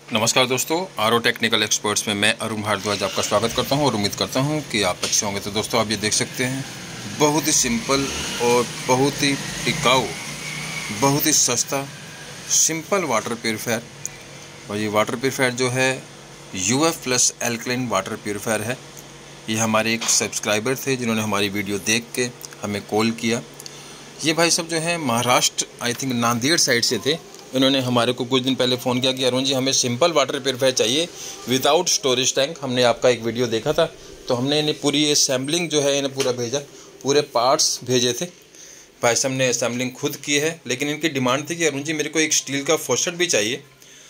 नमस्कार दोस्तों, R O technical experts में मैं अरुण भारद्वाज आपका स्वागत करता हूं और उम्मीद करता हूं कि आप अच्छे होंगे। तो दोस्तों, आप ये देख सकते हैं, बहुत ही सिंपल और बहुत ही टिकाऊ, बहुत ही सस्ता सिंपल वाटर प्यूरीफायर। और ये वाटर प्यूरीफायर जो है UF+ एल्कलाइन वाटर प्यूरीफायर है। ये हमारे एक सब्सक्राइबर थे जिन्होंने हमारी वीडियो देख के हमें कॉल किया। ये भाई सब जो है Maharashtra, I think Nanded side से थे। इन्होंने हमारे को कुछ दिन पहले फ़ोन किया कि अरुण जी, हमें सिंपल वाटर प्यूरीफायर चाहिए विदाउट स्टोरेज टैंक। हमने आपका एक वीडियो देखा था, तो हमने इन्हें पूरी असेंबलिंग जो है इन्हें पूरा भेजा, पूरे पार्ट्स भेजे थे। भाई साहब ने असेंबलिंग खुद की है, लेकिन इनकी डिमांड थी कि अरुण जी, मेरे को एक स्टील का फॉसेट भी चाहिए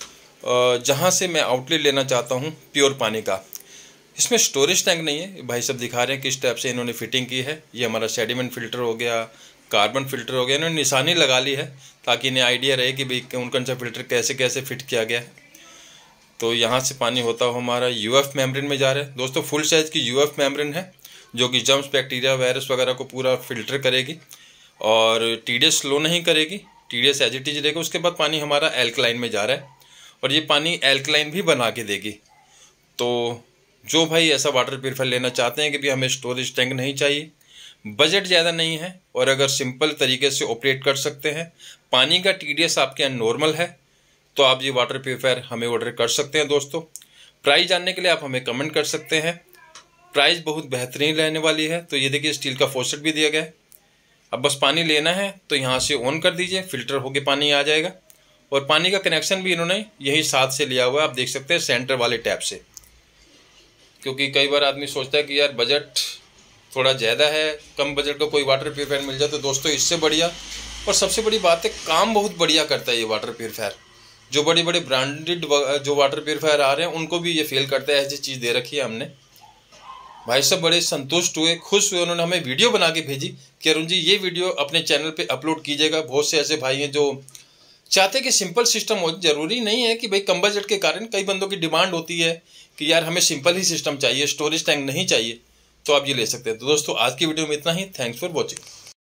जहाँ से मैं आउटलेट लेना चाहता हूँ प्योर पानी का। इसमें स्टोरेज टैंक नहीं है। भाई साहब दिखा रहे हैं किस टाइप से इन्होंने फिटिंग की है। ये हमारा सेडिमेंट फ़िल्टर हो गया, कार्बन फ़िल्टर हो गया, इन्होंने निशानी लगा ली है ताकि इन्हें आइडिया रहे कि भाई कौन सा फ़िल्टर कैसे कैसे फिट किया गया है। तो यहाँ से पानी होता हो हमारा UF मेम्ब्रेन में जा रहा है। दोस्तों, फुल साइज़ की UF मेम्ब्रेन है जो कि जर्म्स, बैक्टीरिया, वायरस वगैरह को पूरा फिल्टर करेगी और TDS स्लो नहीं करेगी, TDS एज इट इज रहेगा। उसके बाद पानी हमारा एल्कलाइन में जा रहा है और ये पानी एल्कलाइन भी बना के देगी। तो जो भाई ऐसा वाटर प्यूरीफायर लेना चाहते हैं कि भाई हमें स्टोरेज टैंक नहीं चाहिए, बजट ज़्यादा नहीं है और अगर सिंपल तरीके से ऑपरेट कर सकते हैं, पानी का TDS आपके यहाँ नॉर्मल है, तो आप ये वाटर प्यूरीफायर हमें ऑर्डर कर सकते हैं। दोस्तों, प्राइस जानने के लिए आप हमें कमेंट कर सकते हैं। प्राइस बहुत बेहतरीन रहने वाली है। तो ये देखिए, स्टील का फॉसेट भी दिया गया है। अब बस पानी लेना है तो यहाँ से ऑन कर दीजिए, फिल्टर होके पानी आ जाएगा। और पानी का कनेक्शन भी इन्होंने यही साथ से लिया हुआ है, आप देख सकते हैं, सेंटर वाले टैप से। क्योंकि कई बार आदमी सोचता है कि यार बजट थोड़ा ज़्यादा है, कम बजट का कोई वाटर प्यूरीफायर मिल जाए। तो दोस्तों, इससे बढ़िया और सबसे बड़ी बात है, काम बहुत बढ़िया करता है ये वाटर प्यूरीफायर। जो बड़ी बड़ी ब्रांडेड जो वाटर प्यूरीफायर आ रहे हैं उनको भी ये फेल करता है। ऐसी चीज़ दे रखी है हमने। भाई सब बड़े संतुष्ट हुए, खुश हुए। उन्होंने हमें वीडियो बना के भेजी कि अरुण जी, ये वीडियो अपने चैनल पर अपलोड कीजिएगा। बहुत से ऐसे भाई हैं जो चाहते हैं कि सिंपल सिस्टम हो। जरूरी नहीं है कि भाई कम बजट के कारण कई बंदों की डिमांड होती है कि यार हमें सिंपल ही सिस्टम चाहिए, स्टोरेज टैंक नहीं चाहिए। तो आप ये ले सकते हैं। तो दोस्तों, आज की वीडियो में इतना ही। Thanks for watching.